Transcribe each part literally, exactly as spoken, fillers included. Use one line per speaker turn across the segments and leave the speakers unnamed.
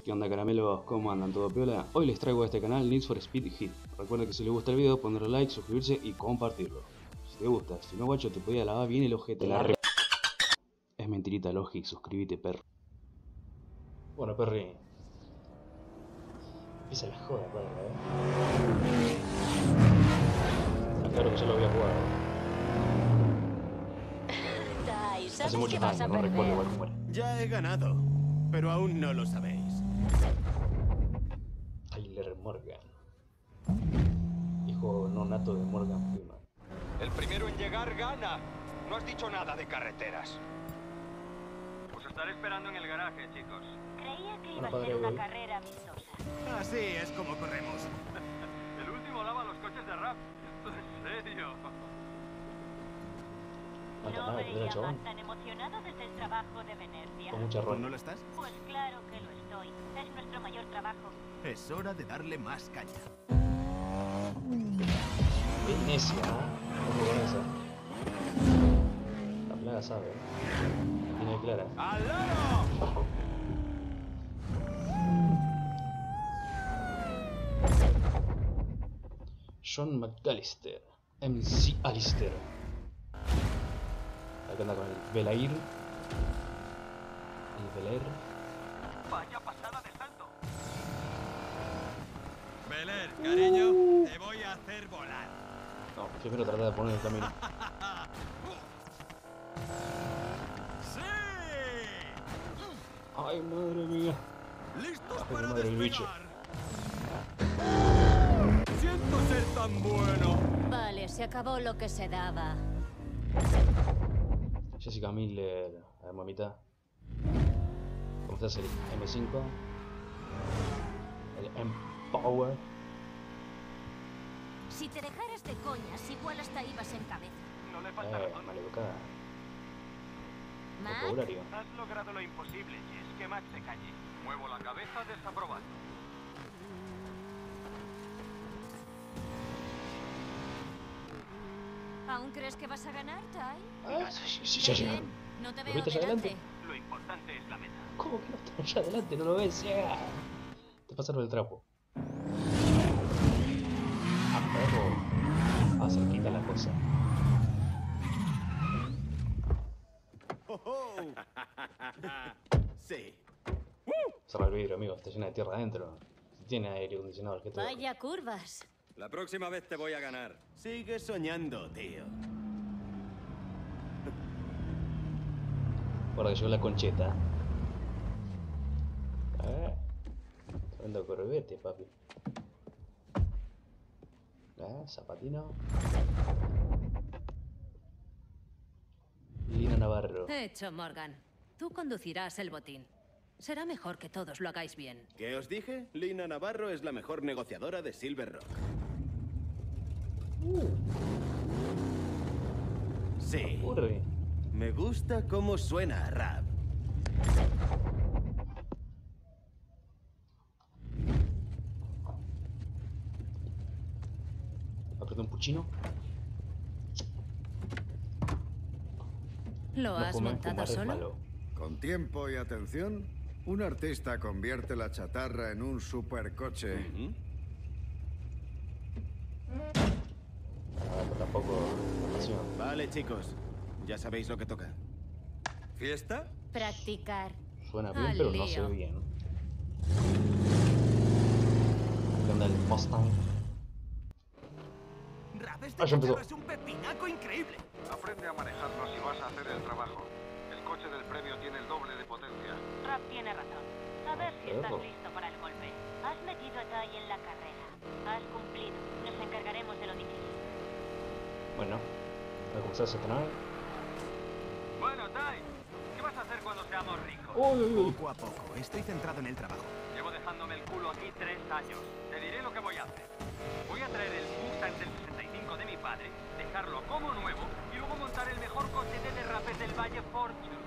¿Qué onda, caramelos? ¿Cómo andan? ¿Todo piola? Hoy les traigo a este canal Need for Speed Heat. Recuerden que si les gusta el video, ponerle like, suscribirse y compartirlo. Si te gusta, si no, guacho, te podía lavar bien el ojete. La re... Es mentirita, Logi, suscríbete, perro. Bueno, perri. Empieza la joda, padre, ¿eh? Ah, claro que ya lo había jugado. Hace muchos años, no recuerdo igual cómo era.
Ya he ganado, pero aún no lo sabéis.
Tyler Morgan, hijo no nato de Morgan Freeman.
El primero en llegar gana. No has dicho nada de carreteras.
Os estaré esperando en el garaje, chicos.
Creía que iba a ser una carrera vistosa.
Así es como corremos.
El último lava los coches de rap. Esto es serio.
No veía más tan emocionado desde el trabajo de Venecia.
Con mucha ron.
¿No lo estás?
Pues claro que lo estoy. Es nuestro mayor trabajo.
Es hora de darle más caña.
Venecia, ojo con esa. La plaga sabe. Tiene clara.
¡Al lado!
John McAllister, M C Allister. Acá anda con el Belair. El Belair.
Vaya pasada de salto.
Beler, cariño, te voy a hacer volar.
No, primero tratar de poner el camino.
¡Sí!
Ay, madre mía.
¡Listos
Ay,
para
madre, el bicho.
despegar! ¡Siento ser tan bueno!
Vale, se acabó lo que se daba.
Jessica Miller, a ver, mamita. ¿Cómo estás el M cinco? El M-Power.
Si te dejaras de coñas, igual hasta ibas en cabeza.
No le falta
Eh,
razón.
maleducada.
Mac,
Vocabulario.
Has logrado lo imposible, Jess. Que Max se calle. Muevo la cabeza desaprobando.
¿aún crees que vas a ganar, Ty?
Ah, sí, sí, ya llegaron.
No te
¿Lo
veo
viste allá
delante.
adelante?
Lo importante es la meta.
¿Cómo que no está allá adelante? No lo ves, llega. Te pasaron el trapo. Ah, perro. Ah, cerquita la cosa.
¡Oh, oh! Sí.
Cerra el vidrio, amigo. Está llena de tierra adentro. Tiene aire acondicionado el que todo.
Vaya curvas.
La próxima vez te voy a ganar.
Sigue soñando, tío.
Ahora que llegó la concheta. Eh. Tremendo corvete, papi. Eh, zapatino. Lina Navarro.
Hecho, Morgan. Tú conducirás el botín. Será mejor que todos lo hagáis bien.
¿Qué os dije? Lina Navarro es la mejor negociadora de Silver Rock.
Uh,
Sí.
ocurre.
Me gusta cómo suena rap.
Apreté un puchino.
¿Lo
No
has
comer,
montado
fumar es
solo?
malo.
Con tiempo y atención, un artista convierte la chatarra en un supercoche.
¿Mm?
Ah, pero tampoco la pasión.
Vale, chicos. Ya sabéis lo que toca.
¿Fiesta?
Practicar.
Suena bien,
Al
pero no se
lío.
ve bien. ¿Qué onda el Mustang?
Rap,
Ah, ya empezó.
es un pepinaco increíble.
Aprende a manejarlo si vas a hacer el trabajo. El coche del premio tiene el doble de potencia.
Rap tiene razón. A ver si estás
Perro.
listo para el golpe. Has metido a Ty en la carrera. Has cumplido. Nos encargaremos de lo difícil.
Bueno, voy a comenzar a estrenar.
Bueno, Ty, ¿qué vas a hacer cuando seamos ricos?
Uy, uy, uy.
Poco a poco. Estoy centrado en el trabajo.
Llevo dejándome el culo aquí tres años. Te diré lo que voy a hacer. Voy a traer el Mustang del sesenta y cinco de mi padre, dejarlo como nuevo y luego montar el mejor coche de derrapes del Valle Fortune.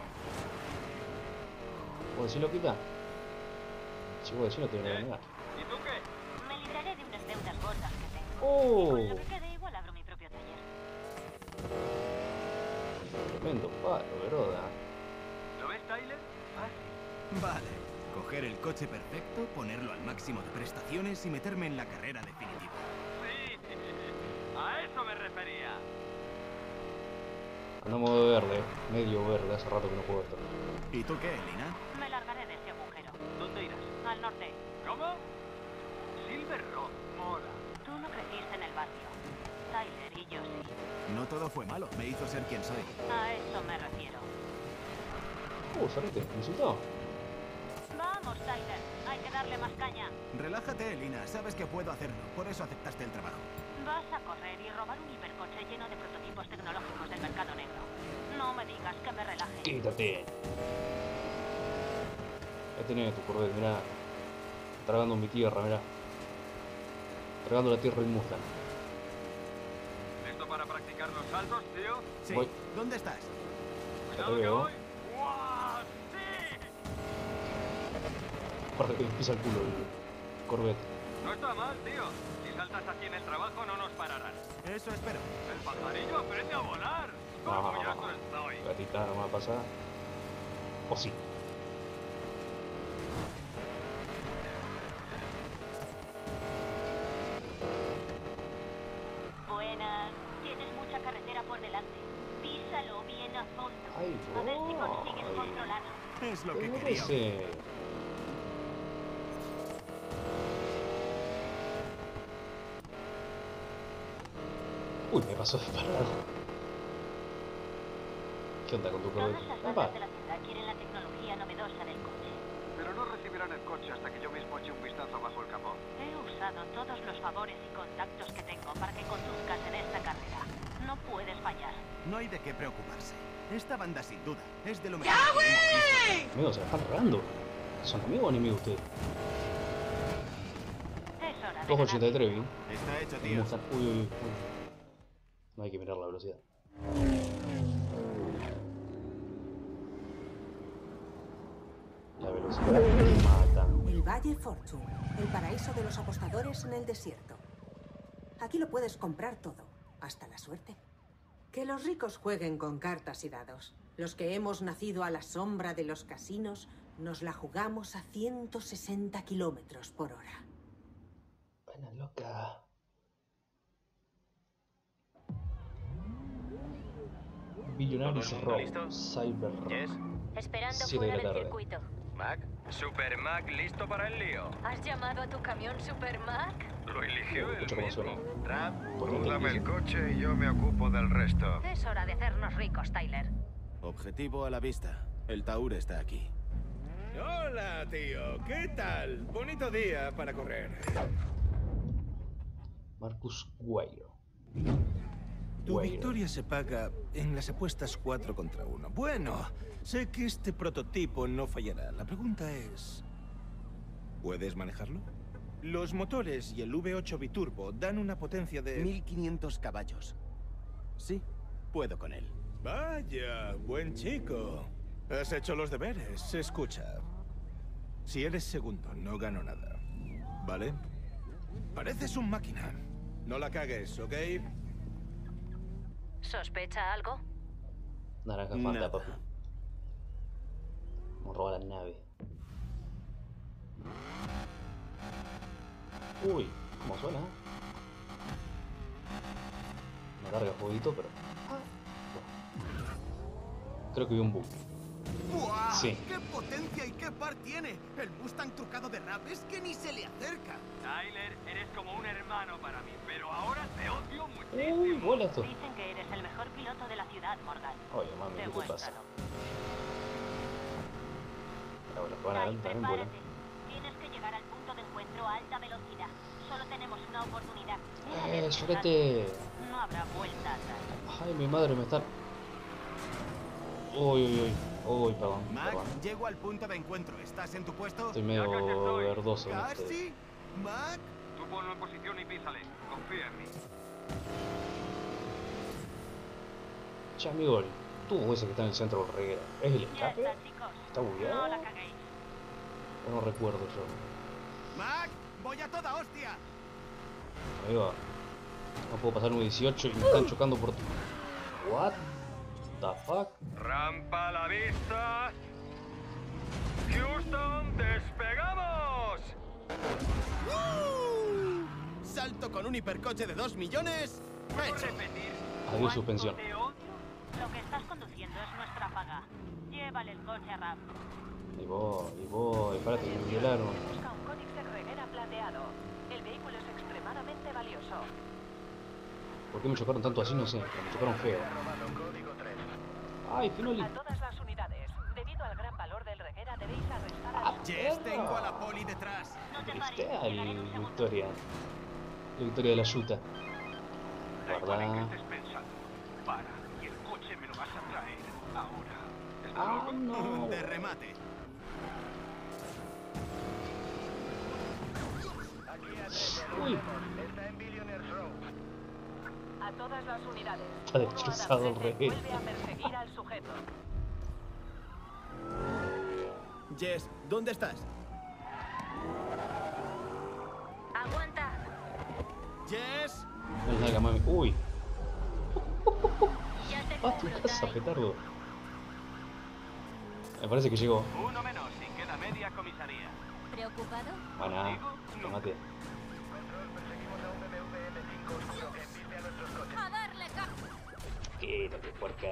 ¿Puedo decirlo, Quita? Si puedo decirlo, te voy a
¿Eh?
negar.
¿Y tú qué?
Me libraré de unas deudas gordas que tengo.
¡Oh!
Con lo que quede, igual abro mi propio taller.
Tremendo palo, broda.
¿Lo ves, Tyler? Ah, sí.
Vale.
Coger el coche perfecto, ponerlo al máximo de prestaciones y meterme en la carrera definitiva.
Sí, a eso me refería.
Andamos de verde, medio verde, hace rato que no juego esto.
¿Y tú qué, Lina?
Me largaré de ese agujero.
¿Dónde irás?
Al norte.
¿Cómo? Silver Rock, mola.
Tú no creciste en el barrio. Tyler y yo sí.
No todo fue malo, me hizo ser quien soy.
A eso me refiero.
Uh, Sorete, ¿me insultó?
Vamos, Tyler. Hay que darle más caña.
Relájate, Lina, sabes que puedo hacerlo, por eso aceptaste el trabajo.
Vas a correr y robar un hipercoche lleno de prototipos tecnológicos del mercado negro. No me digas que me relaje.
Quítate. Ya tenés tu Corvette, mirá. Tragando mi tierra, mirá. Tragando la tierra del Mustang.
¿Listo para practicar los saltos, tío?
Sí,
Voy.
¿dónde estás?
Ya te
Cuidado que
veo.
voy. ¡Guau! ¡Sí!
Aparte que pisa el culo el Corvette.
No está mal, tío. Si saltas así en el trabajo no nos pararán.
Eso espero.
El pajarillo aprende a volar.
Ah,
Orgulloso estoy.
gatita, no me va a pasar. O sí.
Buenas. Tienes mucha carretera por delante. Písalo bien a fondo.
Ay,
A ver si
voy.
consigues controlarlo.
Es lo que
¿Qué
quería.
parece? Uy, me pasó disparado. ¿Qué onda con tu
Todas
Corvette?
las
Apa.
bandas de la ciudad quieren la tecnología novedosa del coche.
Pero no recibirán el coche hasta que yo mismo eche un vistazo bajo el capó.
He usado todos los favores y contactos que tengo para que conduzcas en esta carrera. No puedes fallar.
No hay de qué preocuparse. Esta banda sin duda es de lo mejor que hemos visto.
Amigos, se la están regando. ¿Son amigos o enemigos ustedes?
Es hora de
dos
ganar.
ochenta y tres, ¿bien?
Está hecho,
El
tío.
Mustang. Uy, uy, uy. No hay que mirar la velocidad. La velocidad que mata.
El Valle Fortune, el paraíso de los apostadores en el desierto. Aquí lo puedes comprar todo, hasta la suerte. Que los ricos jueguen con cartas y dados. Los que hemos nacido a la sombra de los casinos, nos la jugamos a ciento sesenta kilómetros por hora.
Buena loca. Billonarios
¿Todo el mundo
Rock,
listo?
Cyber Rock.
Yes.
Esperando
Siete de
fuera
la
del
tarde.
circuito.
Mac.
Super Mac, ¿listo para el lío?
¿Has llamado a tu camión Super Mac?
Lo eligió él
Escucha cómo
mismo.
suena.
Rap.
Porque
Tú dame
aquí
el
dice-
coche y yo me ocupo del resto.
Es hora de hacernos ricos, Tyler.
Objetivo a la vista. El Taur está aquí.
Hola, tío. ¿Qué tal? Bonito día para correr.
Marcus Guairo.
Tu
Guairo.
victoria se paga en las apuestas cuatro contra uno. Bueno, sé que este prototipo no fallará. La pregunta es... ¿puedes manejarlo? Los motores y el V ocho biturbo dan una potencia de...
mil quinientos caballos. Sí, puedo con él.
Vaya, buen chico. Has hecho los deberes. Escucha. Si eres segundo, no gano nada. ¿Vale? Pareces un máquina. No la cagues, ¿ok?
¿Sospecha algo?
Naranja Fanta,
Nada.
papi. Vamos a robar la nave. Uy, ¿cómo suena? Me larga el jueguito, pero... Creo que vi un bug.
¡Buah!
Sí.
¡Qué potencia y qué par tiene! El Mustang trucado de Rap es que ni se le acerca.
Tyler, eres como un hermano para mí, pero ahora te odio muchísimo.
Uy, vuela esto.
Dicen que eres el mejor piloto de la ciudad, Morgan.
Oye, mami, ¿qué te pasa?
Demuéstralo.
Pero los que van
Ty,
adelante también vuelan.
prepárate. Tienes que llegar al punto de encuentro a alta velocidad. Solo tenemos una oportunidad.
¡Eh, Sorete!
No habrá vuelta atrás.
Ay, mi madre me está... Uy, uy, uy. Uy, perdón,
Mac,
perdón.
llego al punto de encuentro. ¿Estás en tu puesto?
Estoy medio
Ya casi estoy.
verdoso en este.
¿Casi? Mac,
Tú ponlo en posición y písale. Confía en mí.
Che, amigo, el tubo ese que está en el centro del reguero, ¿es el
Ya
escape?
está, chicos.
¿Está bugueado?
No la caguéis.
No recuerdo yo.
Mac, voy a toda hostia.
Amigo, no puedo pasar un dieciocho y me están chocando por... What the fuck?
Rampa a la vista. Houston, despegue.
salto con un hipercoche de dos millones. Hecho.
Adiós suspensión.
Lo que estás conduciendo es nuestra paga. Llévale el coche a Rap.
Y voy, y voy, espérate que me violaron.
Busca un Koenigsegg Regera plateado. El vehículo es extremadamente valioso.
¿Por qué me chocaron tanto así? No sé, pero me chocaron feo. Ay, Finoli.
A todas las unidades, debido al gran valor del Regera, debéis arrestar
Ah,
a...
Jess, tengo a la poli detrás.
Este al Victoria. La Victoria de la Yuta. Guarda.
Para, y el coche me lo vas a traer ahora.
Ah, no.
De remate.
Uy.
Está en Billionaires Row. A todas las unidades.
Está destrozado el rey.
Vuelve a perseguir al sujeto.
Jess, ¿dónde estás?
Aguanta.
Jess.
No salga, mami. Uy.
Ya te
Ah, tu casa, petardo. Me parece que llegó.
Uno menos y queda media comisaría.
¿Preocupado?
Maná, tomate.
¡A darle cap!
Quédate, puerca.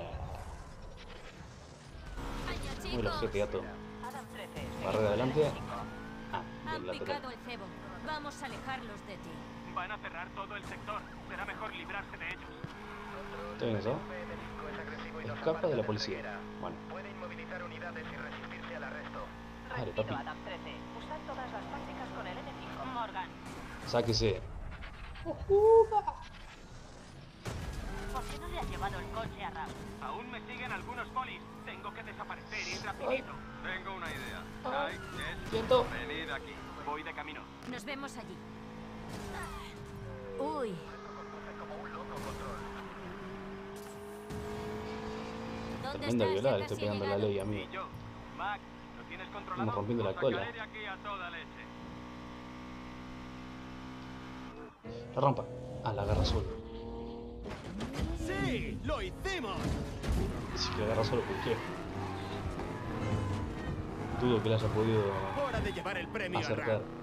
¡Año,
Muy los
chicos!
siete gato.
Adam trece.
Barra de adelante. Ah,
Han
del lateral.
picado el cebo. Vamos a alejarlos de ti.
Van a cerrar todo el sector. Será mejor librarse de ellos.
¿Está bien eso? Escapa de la policía. Bueno.
Puede inmovilizar unidades y resistirse al arresto.
Dale,
Repito,
papi.
Adam trece. Usad todas las tácticas con el eme cinco.
Morgan,
Sáquese.
¿por qué no le has llevado el coche a Rap?
Aún me siguen algunos polis. Tengo que desaparecer y rapidito. Tengo una idea. Ay, Jess,
Quieto.
venid aquí. Voy de camino.
Nos vemos allí. Uy. ¿Dónde
Tremenda
estás?
violada,
Ya
le estoy
casi he
pegando la
llegado.
ley a mí.
Y yo, Mac, ¿lo tienes controlado?
Estamos rompiendo la
Os
cola.
sacaré de aquí a toda leche.
La rompa. Ah, la agarra solo.
¡Sí! ¡Lo hicimos!
Si la agarra solo, ¿por qué? Dudo que la haya podido
Hora de llevar el premio a
acercar.
Rap.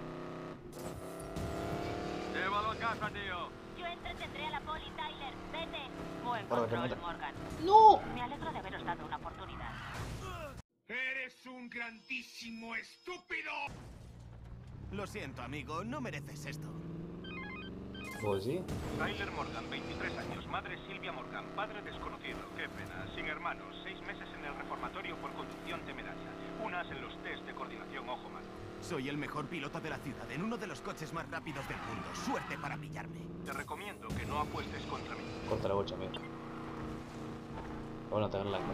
Llévalo a casa, tío.
Yo entretendré a la poli, Tyler. Vete. Buen
Guarda,
control,
camioneta.
Morgan.
¡No!
Me alegro de haberos dado una oportunidad.
¡Eres un grandísimo estúpido!
Lo siento, amigo, no mereces esto.
¿Vos sí?
Tyler Morgan, veintitrés años, madre Silvia Morgan, padre desconocido. Qué pena, sin hermanos, seis meses en el reformatorio por conducción temeraria, unas en los test de coordinación ojo-mano.
Soy el mejor piloto de la ciudad en uno de los coches más rápidos del mundo. Suerte para pillarme.
Te recomiendo que no apuestes contra mí.
Corta la bocha, amigo. Van a tener la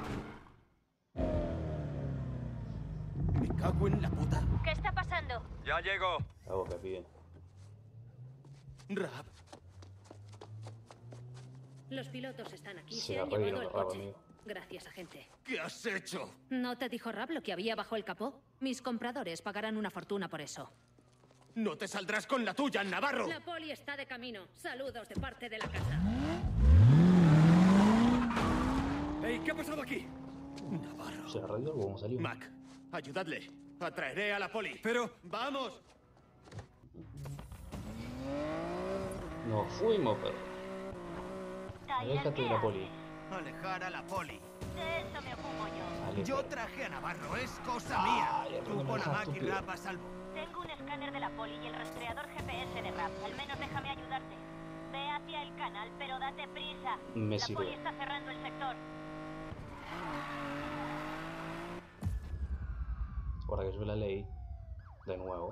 Me cago en la puta.
¿Qué está pasando?
Ya llego.
La boca, pide.
Rap.
Los pilotos están aquí.
Se
Se
la
han
reí
llevado
lo
el
rabo,
coche.
amigo.
Gracias, agente.
¿Qué has hecho?
¿No te dijo Rab lo que había bajo el capó? Mis compradores pagarán una fortuna por eso.
No te saldrás con la tuya, Navarro.
La poli está de camino. Saludos de parte de la casa.
Hey, ¿qué ha pasado aquí? Navarro.
¿Se la reído o cómo salió?
Mac, ayudadle. Atraeré a la poli. Pero, ¡vamos!
Nos fuimos, pero. Aléjate de la poli.
Alejar a la poli.
De eso me ocupo yo.
Aléjate.
Yo traje a Navarro, es cosa mía.
Ay,
Tú pon a
deja,
Mac y
estúpido.
Rap a salvo.
Tengo un escáner de la poli y el rastreador G P S de Rap. Al menos déjame ayudarte. Ve hacia el canal, pero date prisa.
Me
la
sirve.
poli está cerrando el sector.
Ahora que yo la ley. De nuevo.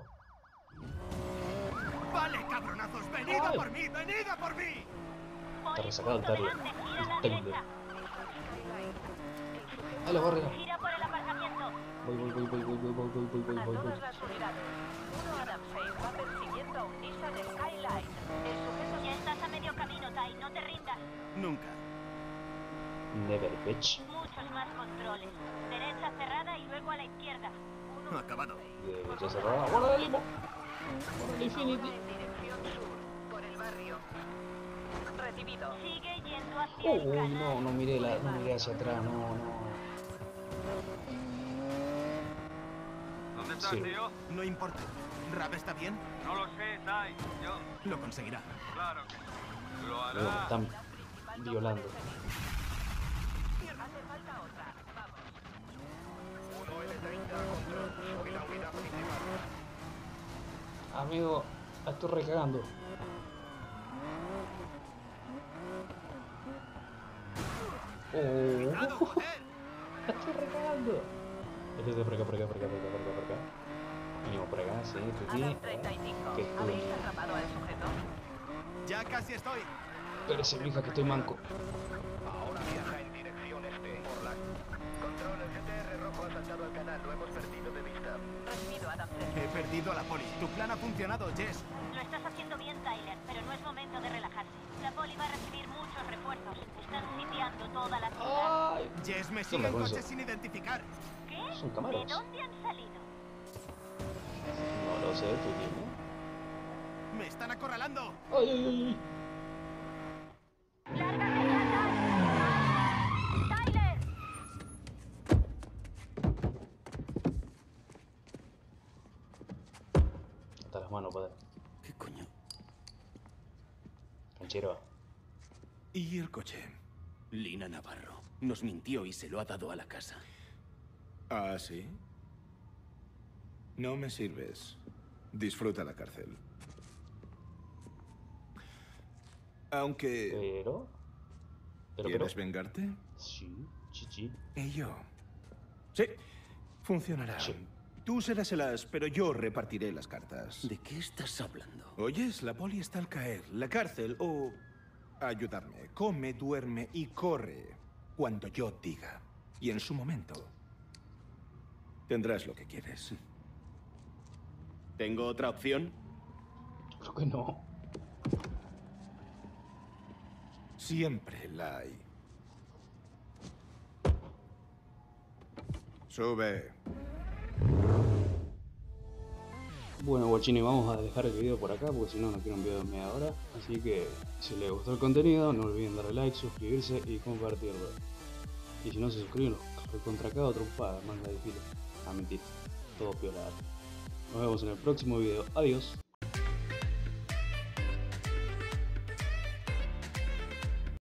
Vale, cabronazos, venid a
Ay.
por mí, venid a por mí.
Está resacado el
Punto
Terry.
delante, gira a la
Tende.
derecha.
Dale, barrera.
Gira por el aparcamiento.
Voy, voy, voy, voy, voy, voy, voy, voy, voy, voy,
A
voy, voy.
todas las unidades. Uno Adam seis va persiguiendo a un Nissan Skyline. El sujeto
Ya estás a medio camino, Tai. No te rindas.
Nunca.
Never, bitch.
Muchos más controles. Derecha cerrada y luego a la izquierda.
Acabado.
Derecha cerrada. ¡Guarda la limo! ¡Guarda el Infinity!
en dirección sur, por el barrio. Recibido.
Sigue yendo hacia el
Uy,
canal.
no, no miré, la, no miré hacia atrás, no, no.
¿Dónde
estás,
Sí.
tío?
No importa. ¿Rab está bien?
No lo sé, Tai. Yo...
Lo conseguirá.
Claro que sí. Lo
Luego me
hará.
están violando.
Hace falta otra. Vamos.
uno L treinta, control. Soy la unidad principal.
Amigo, la estoy recagando. Oh,
¡Cuidado, joder!
la estoy recagando. Este por acá, por acá, por acá, por acá, por acá, por acá. Venimos por acá, sí, tú aquí.
Adam treinta y cinco.
¿Qué?
¿Habéis atrapado al sujeto?
Ya casi estoy.
Espérese, mija, que estoy manco.
Ahora viaja en dirección este. Por la... Control, el G T R rojo ha saltado al canal. Lo hemos perdido de vista.
Recibido, Adam tres.
He perdido a la poli. Tu plan ha funcionado, Jess.
Lo estás haciendo bien, Tyler, pero no es momento de relajarse. La poli va a recibir muchos refuerzos. Están sitiando toda la ciudad.
Ay,
Jess, me
¿Qué
siguen
onda con
coches
eso?
sin identificar.
¿Qué?
son camaros.
¿De dónde han salido?
No lo sé, tú dime.
¡Me están acorralando!
Ay, ay, ay.
¡Lárgate de acá! ¡Tyler!
Hasta las manos, padre.
¿Qué coño?
Canchero.
¿Y el coche?
Lina Navarro. Nos mintió y se lo ha dado a la casa.
¿Ah, sí? No me sirves. Disfruta la cárcel. Aunque...
Pero... Pero,
¿Quieres
pero...
vengarte?
Sí, chichi.
Y yo. Sí, funcionará.
Sí.
Tú serás el as, pero yo repartiré las cartas.
¿De qué estás hablando?
Oyes, la poli está al caer. La cárcel o... ayudarme. Come, duerme y corre cuando yo diga. Y en su momento tendrás lo que quieres.
¿Tengo otra opción?
Creo que no.
Siempre la hay. Sube.
Bueno, guachini, vamos a dejar el video por acá porque si no, no quiero un video de media hora. Así que si les gustó el contenido, no olviden darle like, suscribirse y compartirlo. Y si no se suscriben, los contra cada trompada, manga de filo. Ah, mentira, todo piola. Nos vemos en el próximo video. Adiós.